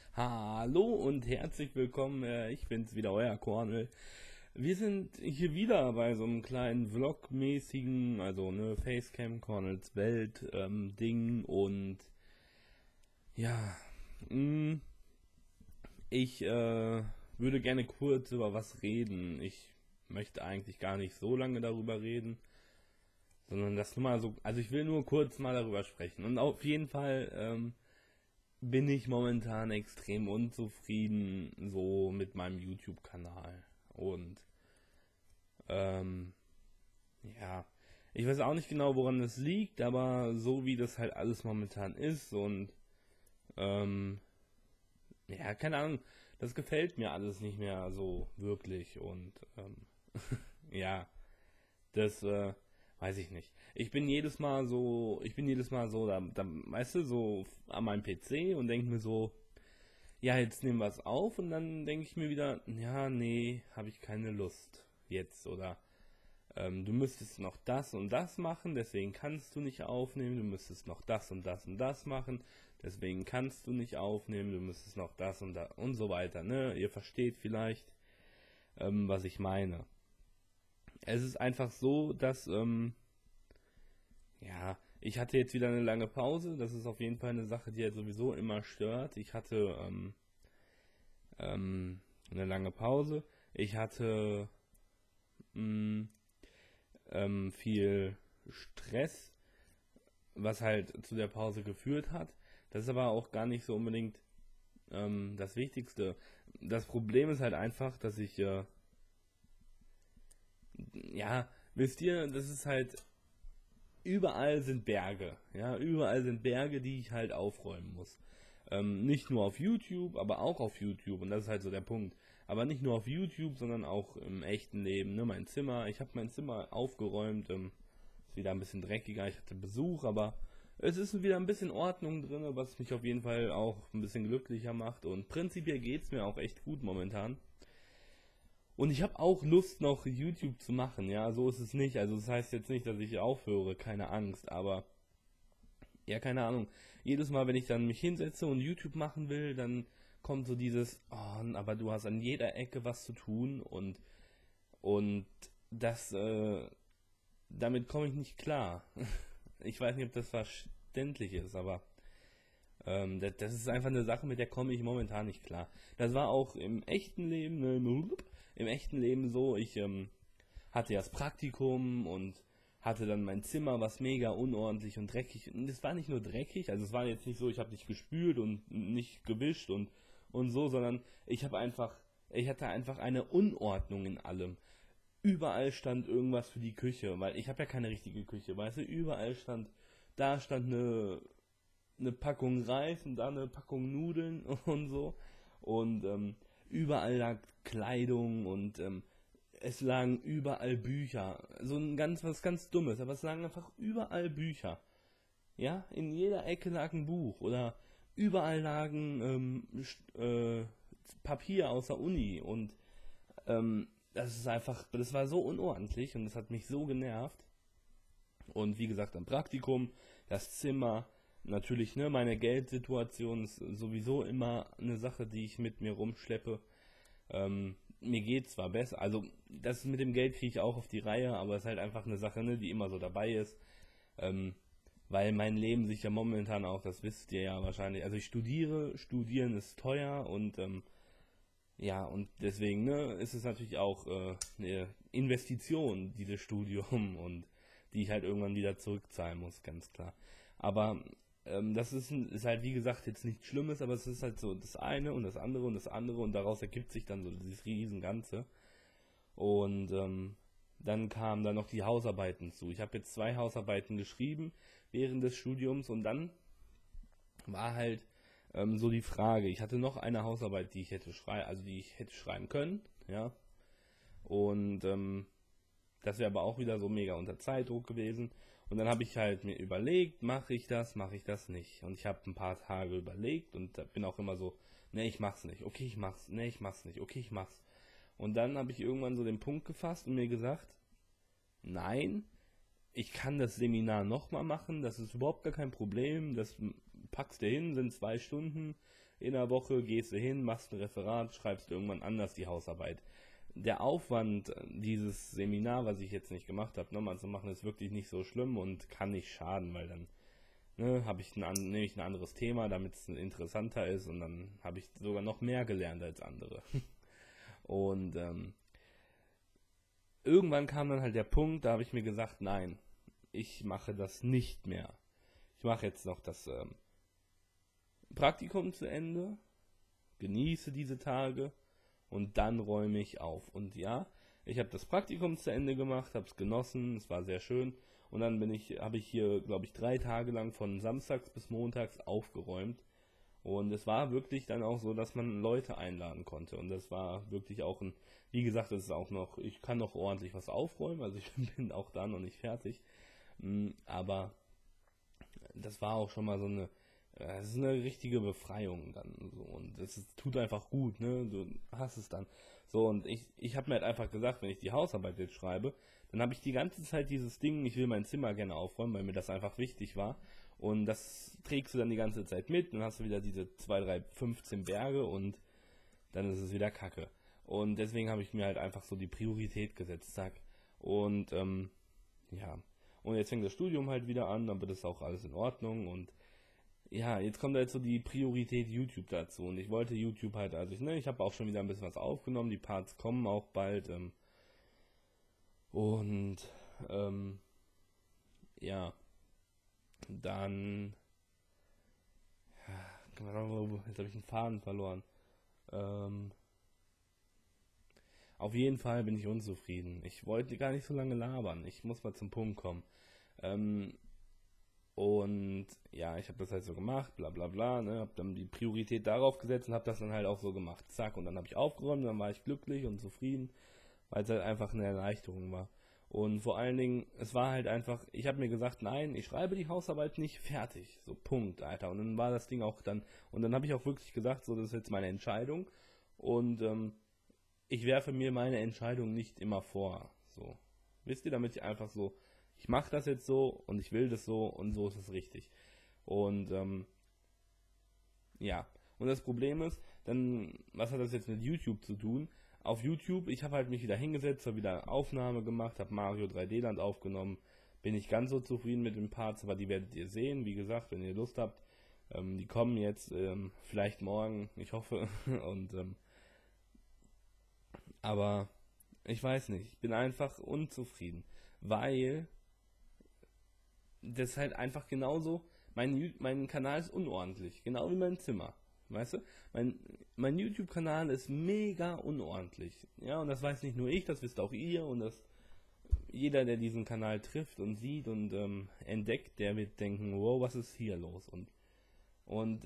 Hallo und herzlich willkommen, ich bin's wieder, euer Cornel. Wir sind hier wieder bei so einem kleinen Vlog-mäßigen, also ne, Facecam, Cornels Welt, Ding und ja, mh, ich würde gerne kurz über was reden. Ich möchte eigentlich gar nicht so lange darüber reden, sondern das nur mal so, also ich will nur kurz mal darüber sprechen. Und auf jeden Fall, bin ich momentan extrem unzufrieden so mit meinem YouTube-Kanal. Und ähm, ja, ich weiß auch nicht genau, woran das liegt, aber so wie das halt alles momentan ist und ähm, ja, keine Ahnung, das gefällt mir alles nicht mehr so wirklich und ja, das weiß ich nicht. Ich bin jedes Mal so, da weißt du, so an meinem PC und denke mir so, ja, jetzt nehmen wir es auf und dann denke ich mir wieder, ja, nee, habe ich keine Lust jetzt oder du müsstest noch das und das machen, deswegen kannst du nicht aufnehmen, du müsstest noch das und das und das machen, deswegen kannst du nicht aufnehmen, du müsstest noch das und das und so weiter, ne? Ihr versteht vielleicht, was ich meine. Es ist einfach so, dass, ja, ich hatte jetzt wieder eine lange Pause, das ist auf jeden Fall eine Sache, die halt sowieso immer stört. Ich hatte eine lange Pause. Ich hatte mh, viel Stress, was halt zu der Pause geführt hat. Das ist aber auch gar nicht so unbedingt das Wichtigste. Das Problem ist halt einfach, dass ich, ja, wisst ihr, das ist halt, überall sind Berge. Ja, überall sind Berge, die ich halt aufräumen muss. Nicht nur auf YouTube, aber auch auf YouTube. Und das ist halt so der Punkt. Aber nicht nur auf YouTube, sondern auch im echten Leben. Ne? Mein Zimmer, ich habe mein Zimmer aufgeräumt. Ist wieder ein bisschen dreckiger. Ich hatte Besuch, aber es ist wieder ein bisschen Ordnung drin, was mich auf jeden Fall auch ein bisschen glücklicher macht. Und prinzipiell geht's mir auch echt gut momentan. Und ich habe auch Lust, noch YouTube zu machen. Ja, so ist es nicht. Also das heißt jetzt nicht, dass ich aufhöre, keine Angst. Aber ja, keine Ahnung. Jedes Mal, wenn ich dann mich hinsetze und YouTube machen will, dann kommt so dieses, oh, aber du hast an jeder Ecke was zu tun und das, damit komme ich nicht klar. Ich weiß nicht, ob das verständlich ist, aber das ist einfach eine Sache, mit der komme ich momentan nicht klar. Das war auch im echten Leben, ne, im echten Leben so. Ich hatte ja das Praktikum und hatte dann mein Zimmer, was mega unordentlich und dreckig. Und es war nicht nur dreckig, also es war jetzt nicht so, ich habe nicht gespült und nicht gewischt und so, sondern ich hatte einfach eine Unordnung in allem. Überall stand irgendwas für die Küche, weil ich habe ja keine richtige Küche, weißt du, da stand eine Packung Reis und da eine Packung Nudeln und so. Und überall lag Kleidung und es lagen überall Bücher. So was ganz Dummes, aber es lagen einfach überall Bücher. Ja, in jeder Ecke lag ein Buch oder überall lagen Papier aus der Uni und das war so unordentlich und das hat mich so genervt. Und wie gesagt, am Praktikum, das Zimmer, natürlich, ne, meine Geldsituation ist sowieso immer eine Sache, die ich mit mir rumschleppe. Mir geht zwar besser, also das mit dem Geld kriege ich auch auf die Reihe, aber es ist halt einfach eine Sache, ne, die immer so dabei ist. Ähm, Weil mein Leben sich ja momentan auch, das wisst ihr ja wahrscheinlich, also ich studiere, studieren ist teuer und ja, und deswegen, ne, ist es natürlich auch eine Investition, dieses Studium und die ich halt irgendwann wieder zurückzahlen muss, ganz klar. Aber ist halt wie gesagt jetzt nichts Schlimmes, aber es ist halt so das eine und das andere und das andere und daraus ergibt sich dann so dieses riesen Ganze. Und dann kamen da noch die Hausarbeiten zu. Ich habe jetzt 2 Hausarbeiten geschrieben während des Studiums und dann war halt so die Frage. Ich hatte noch eine Hausarbeit, die ich hätte schreiben können, ja. Und das wäre aber auch wieder so mega unter Zeitdruck gewesen. Und dann habe ich halt mir überlegt, mache ich das nicht. Und ich habe ein paar Tage überlegt und bin auch immer so, ne, ich mach's nicht, okay, ich mach's, ne, ich mach's nicht, okay, ich mach's. Und dann habe ich irgendwann so den Punkt gefasst und mir gesagt, nein, ich kann das Seminar nochmal machen, das ist überhaupt gar kein Problem, das packst du hin, sind 2 Stunden, in der Woche gehst du hin, machst ein Referat, schreibst irgendwann anders die Hausarbeit. Der Aufwand, dieses Seminar, was ich jetzt nicht gemacht habe, nochmal zu machen, ist wirklich nicht so schlimm und kann nicht schaden, weil dann nehme ich ein anderes Thema, damit es interessanter ist und dann habe ich sogar noch mehr gelernt als andere. Und irgendwann kam dann halt der Punkt, da habe ich mir gesagt, nein, ich mache das nicht mehr. Ich mache jetzt noch das Praktikum zu Ende, genieße diese Tage und dann räume ich auf. Und ja, ich habe das Praktikum zu Ende gemacht, habe es genossen, es war sehr schön. Und dann habe ich hier, glaube ich, 3 Tage lang von samstags bis montags aufgeräumt. Und es war wirklich dann auch so, dass man Leute einladen konnte. Und das war wirklich auch wie gesagt, das ist auch noch, ich kann noch ordentlich was aufräumen, also ich bin auch da noch nicht fertig. Aber das war auch schon mal es ist eine richtige Befreiung dann so. Und tut einfach gut, ne? Du hast es dann. So, und ich habe mir halt einfach gesagt, wenn ich die Hausarbeit jetzt schreibe, dann habe ich die ganze Zeit dieses Ding, ich will mein Zimmer gerne aufräumen, weil mir das einfach wichtig war. Und das trägst du dann die ganze Zeit mit, dann hast du wieder diese 2, 3, 15 Berge und dann ist es wieder Kacke. Und deswegen habe ich mir halt einfach so die Priorität gesetzt, zack. Und ja, und jetzt fängt das Studium halt wieder an, dann wird es auch alles in Ordnung und ja, jetzt kommt halt so die Priorität YouTube dazu und ich wollte YouTube halt, ich habe auch schon wieder ein bisschen was aufgenommen, die Parts kommen auch bald und ja, dann, jetzt habe ich einen Faden verloren. Auf jeden Fall bin ich unzufrieden. Ich wollte gar nicht so lange labern. Ich muss mal zum Punkt kommen. Und ja, ich habe das halt so gemacht, bla bla bla, ne, habe dann die Priorität darauf gesetzt und habe das dann halt auch so gemacht. Zack, und dann habe ich aufgeräumt, dann war ich glücklich und zufrieden, weil es halt einfach eine Erleichterung war. Und vor allen Dingen, es war halt einfach, ich habe mir gesagt, nein, ich schreibe die Hausarbeit nicht fertig. So, Punkt, Alter. Und dann war das Ding auch dann, und dann habe ich auch wirklich gesagt, so, das ist jetzt meine Entscheidung. Und ich werfe mir meine Entscheidung nicht immer vor. So. Wisst ihr, damit ich einfach so, ich mache das jetzt so und ich will das so und so ist es richtig. Und ja. Und das Problem ist, dann, was hat das jetzt mit YouTube zu tun? Auf YouTube, ich habe halt mich wieder hingesetzt, habe wieder Aufnahme gemacht, habe Mario 3D Land aufgenommen. Bin nicht ganz so zufrieden mit den Parts, aber die werdet ihr sehen, wie gesagt, wenn ihr Lust habt. Die kommen jetzt vielleicht morgen, ich hoffe. Und aber ich weiß nicht, ich bin einfach unzufrieden, weil das halt einfach genauso, mein Kanal ist unordentlich, genau wie mein Zimmer, weißt du? Mein YouTube-Kanal ist mega unordentlich, ja, und das weiß nicht nur ich, das wisst auch ihr und das jeder, der diesen Kanal trifft und sieht und entdeckt, der wird denken, wow, was ist hier los? Und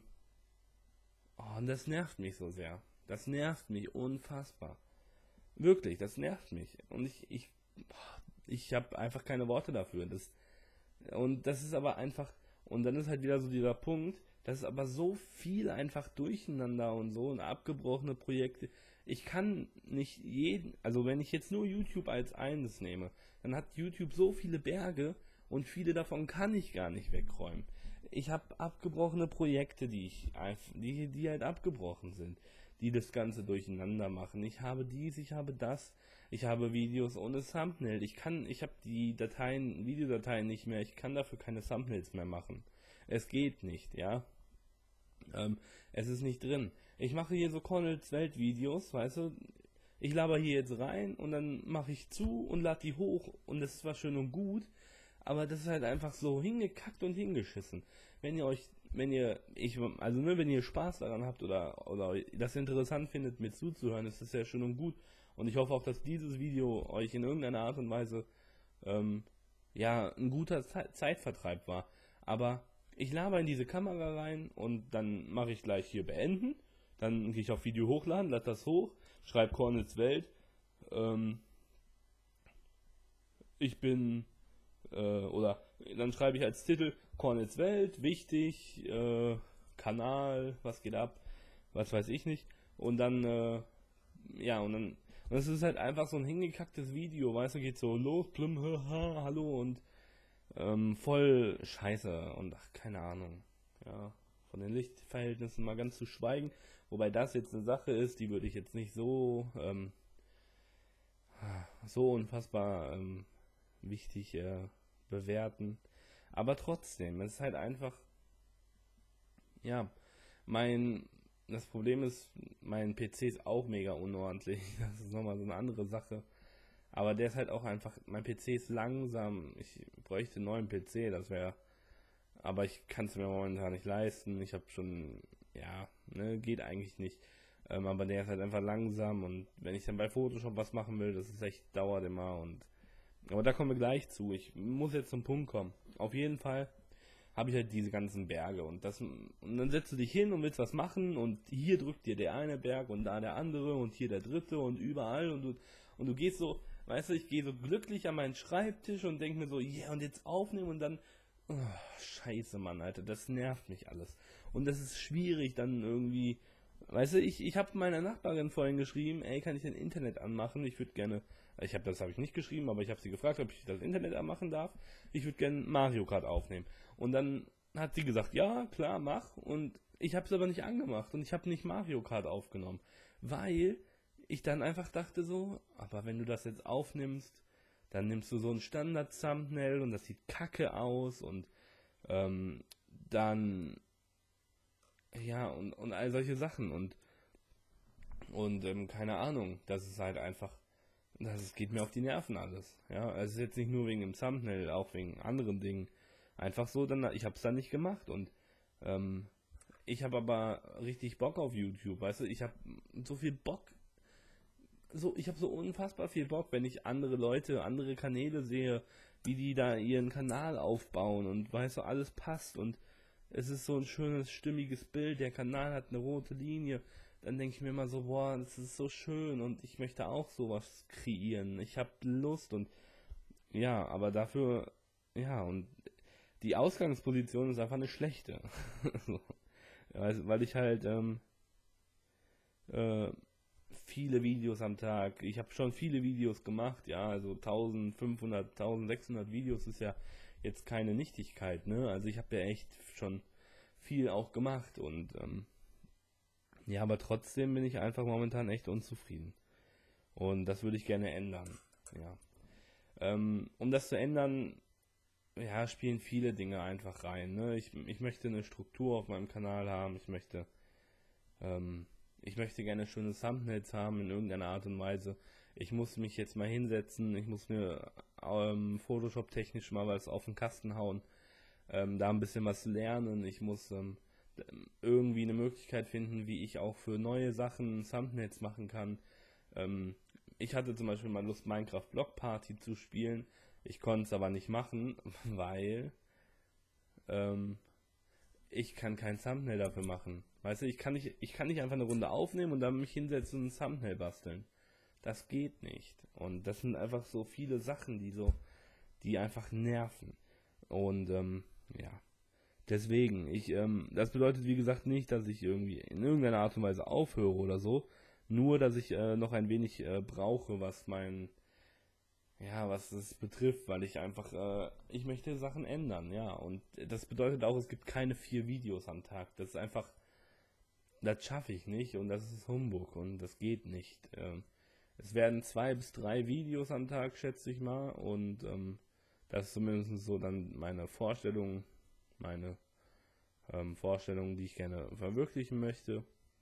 und das nervt mich so sehr. Das nervt mich unfassbar. Wirklich, das nervt mich. Und ich habe einfach keine Worte dafür. Und das ist aber einfach, und dann ist halt wieder so dieser Punkt, das ist aber so viel einfach durcheinander und so und abgebrochene Projekte. Ich kann nicht also wenn ich jetzt nur YouTube als eines nehme, dann hat YouTube so viele Berge und viele davon kann ich gar nicht wegräumen. Ich habe abgebrochene Projekte, die halt abgebrochen sind, die das Ganze durcheinander machen. Ich habe ich habe das, ich habe Videos ohne Thumbnail. Ich habe die Videodateien nicht mehr, ich kann dafür keine Thumbnails mehr machen. Es geht nicht, ja. Es ist nicht drin. Ich mache hier so Cornels Welt-Videos, weißt du, ich laber hier jetzt rein und dann mache ich zu und lade die hoch und das ist zwar schön und gut, aber das ist halt einfach so hingekackt und hingeschissen. Wenn ihr Spaß daran habt oder das interessant findet, mir zuzuhören, ist das ja schön und gut. Und ich hoffe auch, dass dieses Video euch in irgendeiner Art und Weise, ein guter Zeitvertreib war. Aber ich laber in diese Kamera rein und dann mache ich gleich hier beenden. Dann gehe ich auf Video hochladen, lade das hoch, schreibe Cornels Welt. Ich bin, oder dann schreibe ich als Titel Cornels Welt, wichtig, Kanal, was geht ab, was weiß ich nicht. Und dann, und es ist halt einfach so ein hingekacktes Video, weißt du, geht so los, plum, hallo und voll scheiße und ach, keine Ahnung, ja, von den Lichtverhältnissen mal ganz zu schweigen, wobei das jetzt eine Sache ist, die würde ich jetzt nicht so unfassbar wichtig bewerten. Aber trotzdem, es ist halt einfach, ja, das Problem ist, mein PC ist auch mega unordentlich. Das ist nochmal so eine andere Sache. Aber der ist halt auch einfach, mein PC ist langsam. Ich bräuchte einen neuen PC, aber ich kann es mir momentan nicht leisten. Ich habe schon, ja, ne, geht eigentlich nicht. Aber der ist halt einfach langsam und wenn ich dann bei Photoshop was machen will, das ist echt, dauert immer aber da kommen wir gleich zu. Ich muss jetzt zum Punkt kommen. Auf jeden Fall habe ich halt diese ganzen Berge und dann setzt du dich hin und willst was machen und hier drückt dir der eine Berg und da der andere und hier der dritte und überall und du gehst so, weißt du, ich gehe so glücklich an meinen Schreibtisch und denke mir so, ja, yeah, und jetzt aufnehmen und dann, oh, scheiße, Mann, Alter, das nervt mich alles. Und das ist schwierig dann irgendwie, weißt du, ich habe meiner Nachbarin vorhin geschrieben, ey, kann ich dein Internet anmachen? Das habe ich nicht geschrieben, aber ich habe sie gefragt, ob ich das Internet anmachen darf. Ich würde gerne Mario Kart aufnehmen. Und dann hat sie gesagt, ja, klar, mach. Und ich habe es aber nicht angemacht und ich habe nicht Mario Kart aufgenommen, weil ich dann einfach dachte so, aber wenn du das jetzt aufnimmst, dann nimmst du so ein Standard-Thumbnail und das sieht kacke aus und dann, ja, und all solche Sachen und keine Ahnung, das ist halt einfach, geht mir auf die Nerven alles, ja, also es ist jetzt nicht nur wegen dem Thumbnail, auch wegen anderen Dingen, einfach so, ich habe es dann nicht gemacht und ich habe aber richtig Bock auf YouTube, weißt du, ich habe so viel Bock, ich habe so unfassbar viel Bock, wenn ich andere Leute, andere Kanäle sehe, wie die da ihren Kanal aufbauen und weißt du, alles passt und es ist so ein schönes, stimmiges Bild, der Kanal hat eine rote Linie, dann denke ich mir immer so, boah, das ist so schön und ich möchte auch sowas kreieren, ich habe Lust und ja, aber dafür, ja, und die Ausgangsposition ist einfach eine schlechte. So. Weil ich halt äh, viele Videos am Tag, ich habe schon viele Videos gemacht, ja, also 1500, 1600 Videos ist ja jetzt keine Nichtigkeit, ne? Also ich habe ja echt schon viel auch gemacht und ja, aber trotzdem bin ich einfach momentan echt unzufrieden. Und das würde ich gerne ändern, ja. Um das zu ändern, ja, spielen viele Dinge einfach rein, ne? Ich möchte eine Struktur auf meinem Kanal haben, ich möchte gerne schöne Thumbnails haben in irgendeiner Art und Weise. Ich muss mich jetzt mal hinsetzen, ich muss mir Photoshop-technisch mal was auf den Kasten hauen, da ein bisschen was lernen. Ich muss irgendwie eine Möglichkeit finden, wie ich auch für neue Sachen Thumbnails machen kann. Ich hatte zum Beispiel mal Lust, Minecraft Block Party zu spielen. Ich konnte es aber nicht machen, weil ich kann kein Thumbnail dafür machen. Weißt du, ich kann nicht einfach eine Runde aufnehmen und dann mich hinsetzen und ein Thumbnail basteln. Das geht nicht. Und das sind einfach so viele Sachen, die einfach nerven. Und ja, deswegen, das bedeutet wie gesagt nicht, dass ich irgendwie in irgendeiner Art und Weise aufhöre oder so. Nur, dass ich noch ein wenig brauche, was es betrifft, weil ich möchte Sachen ändern, ja. Und das bedeutet auch, es gibt keine 4 Videos am Tag. Das ist einfach, das schaffe ich nicht und das ist Humbug und das geht nicht. Es werden 2 bis 3 Videos am Tag, schätze ich mal, und das ist zumindest so dann meine Vorstellung, die ich gerne verwirklichen möchte.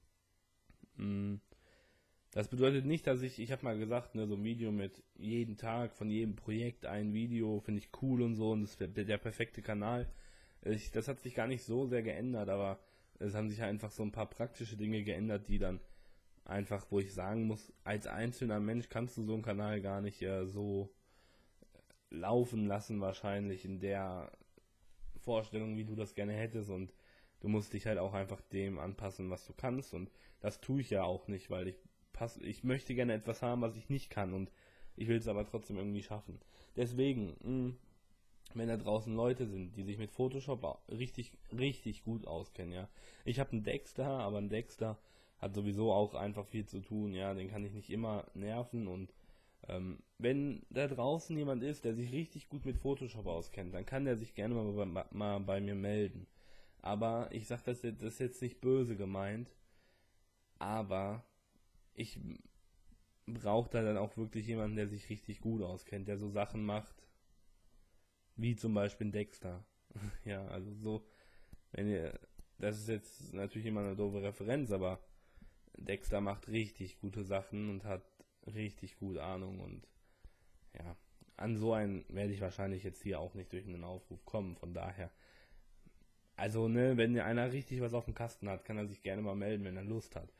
Das bedeutet nicht, dass ich habe mal gesagt, ne, so ein Video mit jeden Tag von jedem Projekt ein Video, finde ich cool und so und das wäre der perfekte Kanal. Das hat sich gar nicht so sehr geändert, aber es haben sich einfach so ein paar praktische Dinge geändert, die dann einfach, wo ich sagen muss, als einzelner Mensch kannst du so einen Kanal gar nicht so laufen lassen, wahrscheinlich in der Vorstellung, wie du das gerne hättest und du musst dich halt auch einfach dem anpassen, was du kannst und das tue ich ja auch nicht, weil ich möchte gerne etwas haben, was ich nicht kann und ich will es aber trotzdem irgendwie schaffen. Deswegen, wenn da draußen Leute sind, die sich mit Photoshop richtig, richtig gut auskennen, ja. Ich habe einen Dexter, aber ein Dexter hat sowieso auch einfach viel zu tun, ja, den kann ich nicht immer nerven und wenn da draußen jemand ist, der sich richtig gut mit Photoshop auskennt, dann kann der sich gerne mal bei mir melden. Aber ich sag das ist jetzt nicht böse gemeint, aber ich brauche da dann auch wirklich jemanden, der sich richtig gut auskennt, der so Sachen macht, wie zum Beispiel Dexter. Ja, also so, wenn ihr, das ist jetzt natürlich immer eine doofe Referenz, aber Dexter macht richtig gute Sachen und hat richtig gut Ahnung und ja, an so einen werde ich wahrscheinlich jetzt hier auch nicht durch einen Aufruf kommen, von daher. Also, ne, wenn einer richtig was auf dem Kasten hat, kann er sich gerne mal melden, wenn er Lust hat.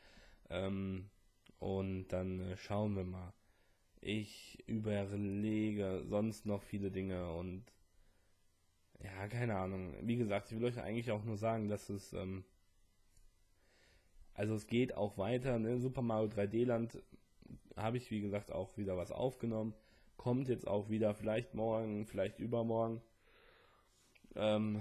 Und dann schauen wir mal. Ich überlege sonst noch viele Dinge und ja, keine Ahnung. Wie gesagt, ich will euch eigentlich auch nur sagen, dass also es geht auch weiter, ne? Super Mario 3D Land habe ich, wie gesagt, auch wieder was aufgenommen. Kommt jetzt auch wieder, vielleicht morgen, vielleicht übermorgen. Ähm,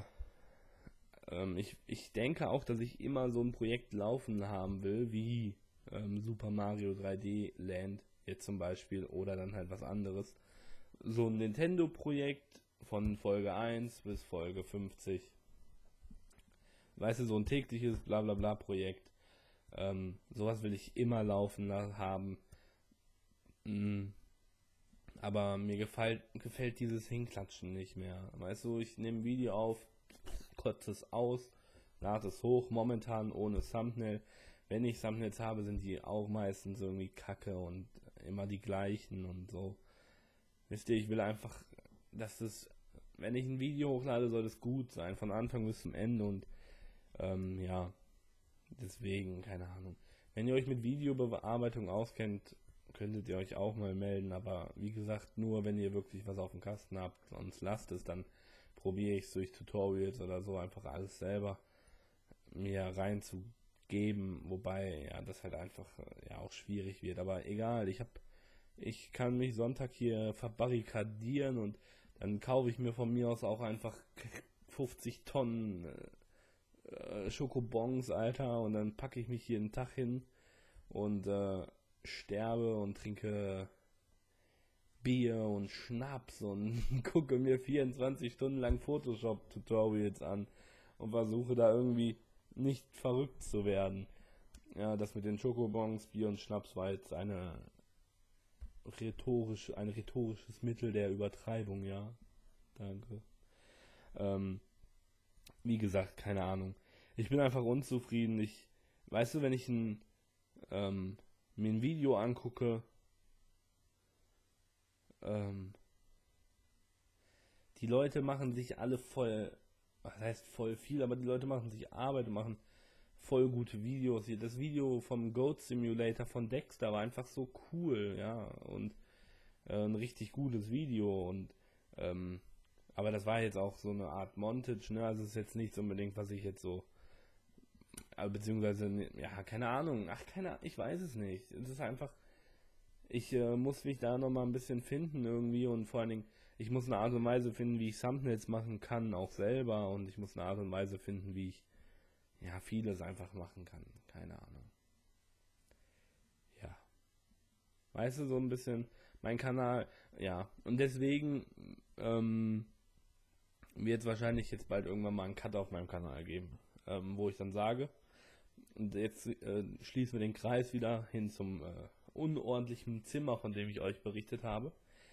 ich denke auch, dass ich immer so ein Projekt laufen haben will, wie Super Mario 3D Land jetzt zum Beispiel oder dann halt was anderes. So ein Nintendo-Projekt von Folge 1 bis Folge 50. Weißt du, so ein tägliches Blablabla-Projekt. Sowas will ich immer laufen haben. Mm, aber mir gefällt dieses Hinklatschen nicht mehr. Weißt du, ich nehme ein Video auf, kotze es aus, lade es hoch, momentan ohne Thumbnail. Wenn ich Thumbnails habe, sind die auch meistens irgendwie kacke und immer die gleichen und so. Wisst ihr, ich will einfach, dass es, wenn ich ein Video hochlade, soll es gut sein, von Anfang bis zum Ende und ja, deswegen, keine Ahnung. Wenn ihr euch mit Videobearbeitung auskennt, könntet ihr euch auch mal melden, aber wie gesagt, nur wenn ihr wirklich was auf dem Kasten habt, sonst lasst es, dann probiere ich es durch Tutorials oder so einfach alles selber mir reinzugeben, wobei ja das halt einfach ja auch schwierig wird, aber egal, ich kann mich Sonntag hier verbarrikadieren und dann kaufe ich mir von mir aus auch einfach 50 Tonnen Schokobons, Alter, und dann packe ich mich jeden Tag hin und sterbe und trinke Bier und Schnaps und gucke mir 24 Stunden lang Photoshop-Tutorials an und versuche da irgendwie nicht verrückt zu werden. Ja, das mit den Schokobons, Bier und Schnaps war jetzt ein rhetorisches Mittel der Übertreibung, ja. Danke. Ähm, Wie gesagt, keine Ahnung. Ich bin einfach unzufrieden. Weißt du, wenn ich mir ein Video angucke, die Leute machen sich alle voll, was heißt voll viel, aber die Leute machen sich Arbeit und machen voll gute Videos. Das Video vom Goat Simulator von Dexter war einfach so cool, ja, und ein richtig gutes Video und aber das war jetzt auch so eine Art Montage, ne? Also es ist jetzt nichts unbedingt, was ich jetzt so, beziehungsweise, ja, keine Ahnung, ich weiß es nicht. Es ist einfach, ich muss mich da nochmal ein bisschen finden irgendwie und vor allen Dingen, ich muss eine Art und Weise finden, wie ich Thumbnails machen kann, auch selber und ich muss eine Art und Weise finden, wie ich, ja, vieles einfach machen kann. Keine Ahnung. Ja. Weißt du, so ein bisschen, mein Kanal, ja. Und deswegen, wird es wahrscheinlich jetzt bald irgendwann mal einen Cut auf meinem Kanal geben, wo ich dann sage, und jetzt schließen wir den Kreis wieder hin zum unordentlichen Zimmer, von dem ich euch berichtet habe.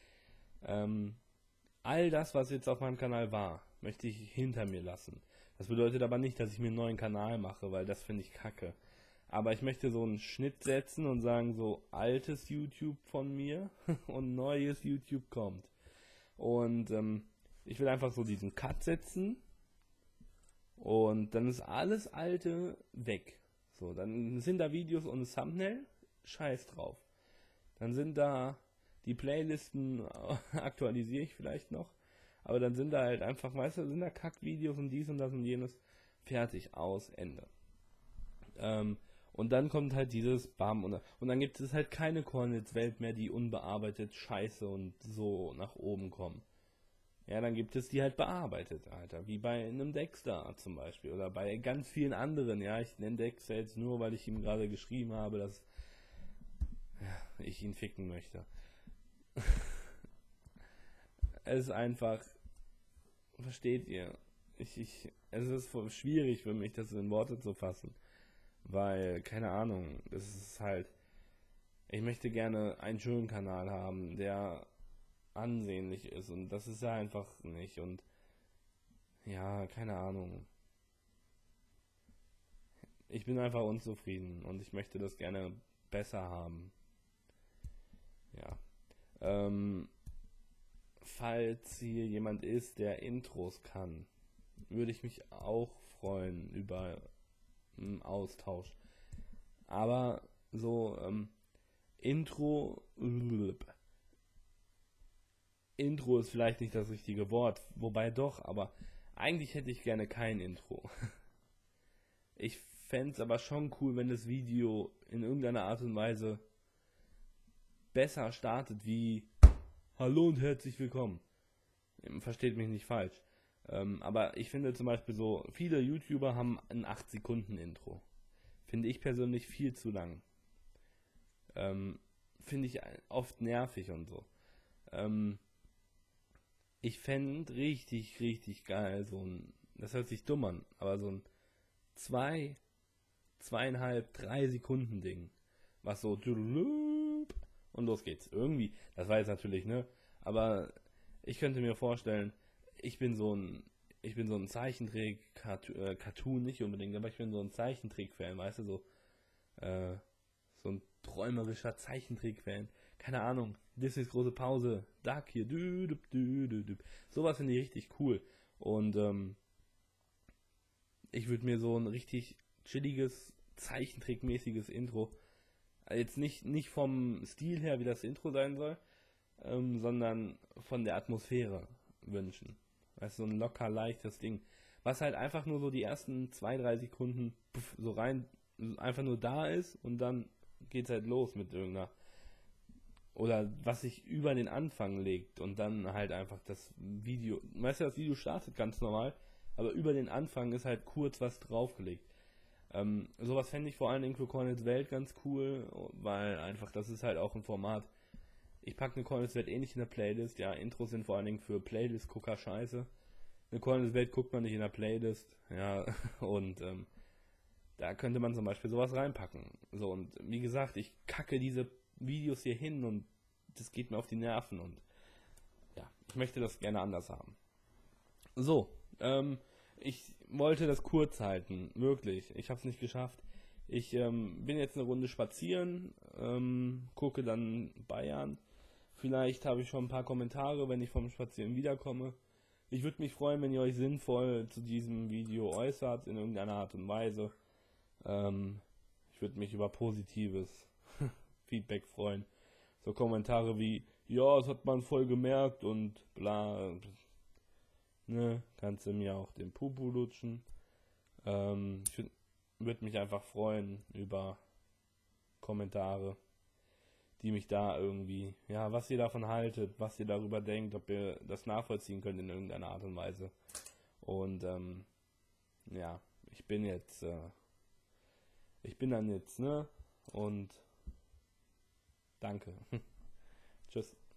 All das, was jetzt auf meinem Kanal war, möchte ich hinter mir lassen. Das bedeutet aber nicht, dass ich mir einen neuen Kanal mache, weil das finde ich kacke. Aber ich möchte so einen Schnitt setzen und sagen, so altes YouTube von mir und neues YouTube kommt. Und ich will einfach so diesen Cut setzen und dann ist alles Alte weg. So, dann sind da Videos und ein Thumbnail, scheiß drauf. Dann sind da die Playlisten, aktualisiere ich vielleicht noch, aber dann sind da halt einfach, weißt du, sind da Kackvideos und dies und das und jenes, fertig, aus, Ende. Und dann kommt halt dieses Bam und dann gibt es halt keine Cornets-Welt mehr, die unbearbeitet scheiße und so nach oben kommen. Ja, dann gibt es die halt bearbeitet, Alter. Wie bei einem Dexter zum Beispiel. Oder bei ganz vielen anderen. Ja, ich nenne Dexter jetzt nur, weil ich ihm gerade geschrieben habe, dass ich ihn ficken möchte. Es ist einfach, versteht ihr? es ist schwierig für mich, das in Worte zu fassen. Weil, keine Ahnung, es ist halt, ich möchte gerne einen schönen Kanal haben, der ansehnlich ist und das ist er einfach nicht und ja, keine Ahnung. Ich bin einfach unzufrieden und ich möchte das gerne besser haben. Ja. Ähm, Falls hier jemand ist, der Intros kann, würde ich mich auch freuen über einen Austausch. Aber so, Intro ist vielleicht nicht das richtige Wort, wobei doch, aber eigentlich hätte ich gerne kein Intro. Ich fände es aber schon cool, wenn das Video in irgendeiner Art und Weise besser startet wie Hallo und herzlich willkommen. Versteht mich nicht falsch. Aber ich finde zum Beispiel so, viele YouTuber haben ein 8 Sekunden Intro. Finde ich persönlich viel zu lang. Finde ich oft nervig und so. Ich fände richtig, richtig geil, das hört sich dumm an, aber so ein 2,5, 3 Sekunden Ding. Was so und los geht's. Irgendwie, das war jetzt natürlich, ne? Aber ich könnte mir vorstellen, ich bin so ein, Zeichentrick-Cartoon nicht unbedingt, aber ich bin so ein Zeichentrick-Fan, weißt du, so ein träumerischer Zeichentrick-Fan. Keine Ahnung, Disneys große Pause, Duck hier, sowas finde ich richtig cool. Und ich würde mir so ein richtig chilliges, Zeichentrickmäßiges Intro, jetzt nicht vom Stil her, wie das Intro sein soll, sondern von der Atmosphäre wünschen. Weißt du, so ein locker leichtes Ding. Was halt einfach nur so die ersten 2, 3 Sekunden so rein, einfach nur da ist und dann geht's halt los mit irgendeiner. Oder was sich über den Anfang legt und dann halt einfach das Video. Weißt du, das Video startet ganz normal, aber über den Anfang ist halt kurz was draufgelegt. Sowas fände ich vor allen Dingen für Cornels Welt ganz cool, weil einfach das ist halt auch ein Format. Ich packe eine Cornels Welt eh nicht in der Playlist. Ja, Intros sind vor allen Dingen für Playlist-Gucker scheiße. Eine Cornels Welt guckt man nicht in der Playlist. Ja, und da könnte man zum Beispiel sowas reinpacken. So, und wie gesagt, ich kacke diese Videos hier hin und das geht mir auf die Nerven und ja, ich möchte das gerne anders haben. So, ich wollte das kurz halten, wirklich. Ich habe es nicht geschafft. Ich bin jetzt eine Runde spazieren, gucke dann Bayern. Vielleicht habe ich schon ein paar Kommentare, wenn ich vom Spazieren wiederkomme. Ich würde mich freuen, wenn ihr euch sinnvoll zu diesem Video äußert, in irgendeiner Art und Weise. Ich würde mich über positives Feedback freuen. So Kommentare wie, ja, das hat man voll gemerkt und bla. Ne, kannst du mir auch den Pupu lutschen. Ich würde mich einfach freuen über Kommentare, die mich da irgendwie, ja, was ihr davon haltet, was ihr darüber denkt, ob ihr das nachvollziehen könnt in irgendeiner Art und Weise. Und ja, ich bin dann jetzt, ne? Und danke. Tschüss.